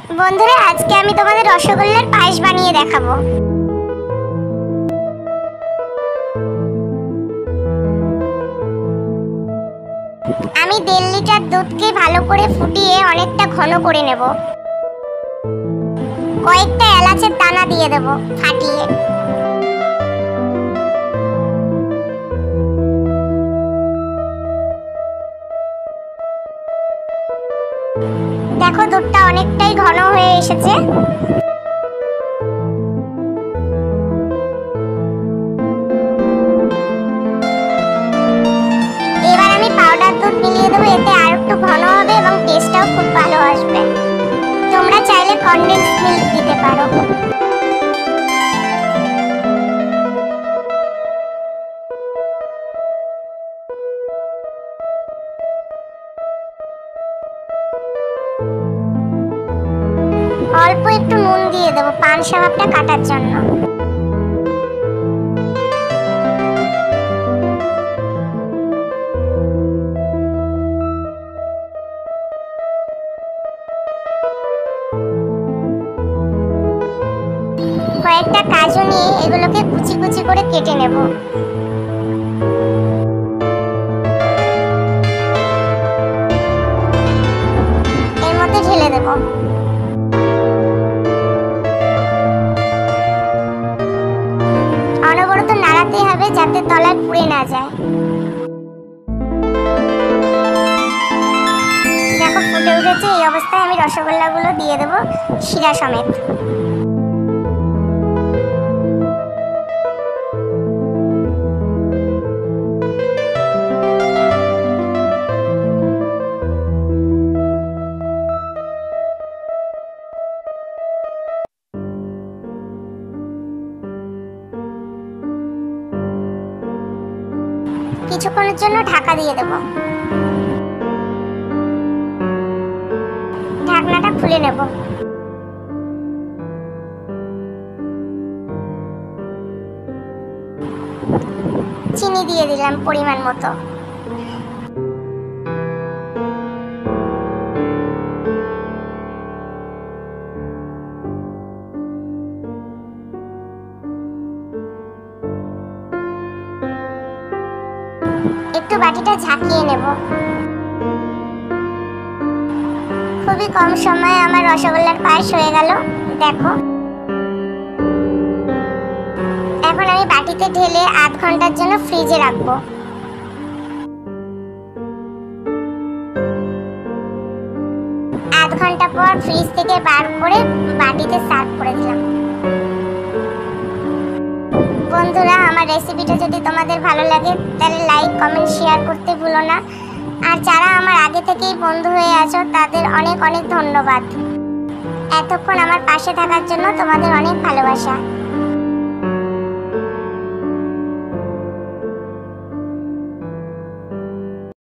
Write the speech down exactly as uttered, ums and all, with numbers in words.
বন্ধুরা, আজকে আমি তোমাদের রসগোল্লার পায়েস বানিয়ে দেখাবো। আমি দেড় লিটার দুধকে ভালো করে ফুটিয়ে অনেকটা ঘন করে নেব। কয়েকটা এলাচের দানা দিয়ে দেব ফাটিয়ে। দেখো, দুধটা অনেকটাই ঘন হয়ে এসেছে। এবার আমি পাউডার দুধ মিলিয়ে দেবো, এতে আর একটু ঘন হবে এবং টেস্টটাও খুব ভালো আসবে। তোমরা চাইলে কনডেন্স মিল্ক দিতে পারো। অল্প একটু নুন দিয়ে দেবো পান সাবাবটা কাটার জন্য। কয়েকটা কাজু নিয়ে এগুলোকে কুচি কুচি করে কেটে নেব। এর মধ্যে ঢেলে দেব। অনবরত নাড়াতে হবে যাতে তলায় পুড়ে না যায়। দেখো, ফুটে উঠেছে। এই অবস্থায় আমি রসগোল্লাগুলো দিয়ে দেব শিরা সমেত। কিছুক্ষণের জন্য ঢাকা দিয়ে দেব। ঢাকনাটা খুলে নেব। চিনি দিয়ে দিলাম পরিমাণ মতো। একটু বাটিটা ঝাঁকিয়ে নেব। খুবই কম সময়ে আমার রসগোল্লার পায়েস হয়ে গেল। দেখো, এখন আমি বাটিতে ঢেলে আধ ঘন্টার জন্য ফ্রিজে রাখবো। আধ ঘন্টা পর ফ্রিজ থেকে বার করে বাটিতে সার্ভ করে দিলাম। বন্ধুরা, আমার রেসিপিটা যদি তোমাদের ভালো লাগে তাহলে লাইক, কমেন্ট, শেয়ার করতে ভুলো না। আর যারা আমার আগে থেকেই বন্ধু হয়ে আছো তাদের অনেক অনেক ধন্যবাদ। এতক্ষণ আমার পাশে থাকার জন্য তোমাদের অনেক ভালোবাসা।